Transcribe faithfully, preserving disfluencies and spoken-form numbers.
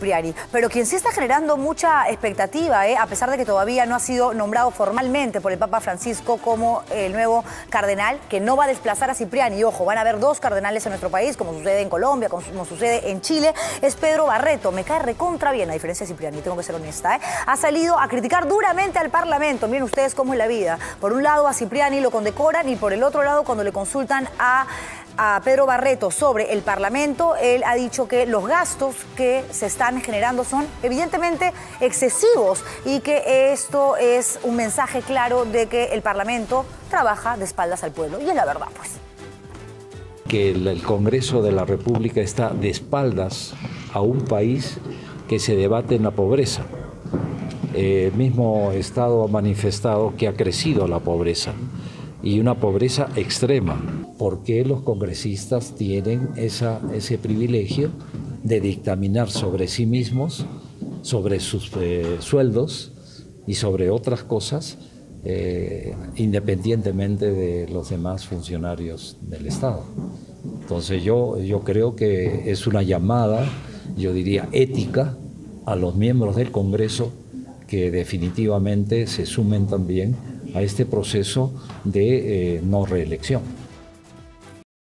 Cipriani. Pero quien sí está generando mucha expectativa, ¿eh? a pesar de que todavía no ha sido nombrado formalmente por el Papa Francisco como el nuevo cardenal, que no va a desplazar a Cipriani. Y ojo, van a haber dos cardenales en nuestro país, como sucede en Colombia, como sucede en Chile. Es Pedro Barreto. Me cae recontra bien, a diferencia de Cipriani, tengo que ser honesta. ¿eh? Ha salido a criticar duramente al Parlamento. Miren ustedes cómo es la vida. Por un lado a Cipriani lo condecoran y por el otro lado cuando le consultan a... a Pedro Barreto sobre el Parlamento, él ha dicho que los gastos que se están generando son evidentemente excesivos y que esto es un mensaje claro de que el Parlamento trabaja de espaldas al pueblo. Y es la verdad, pues. Que el, el Congreso de la República está de espaldas a un país que se debate en la pobreza. El mismo Estado ha manifestado que ha crecido la pobreza y una pobreza extrema. ¿Por qué los congresistas tienen esa, ese privilegio de dictaminar sobre sí mismos, sobre sus eh, sueldos y sobre otras cosas, eh, independientemente de los demás funcionarios del Estado? Entonces yo, yo creo que es una llamada, yo diría ética, a los miembros del Congreso que definitivamente se sumen también a este proceso de eh, no reelección.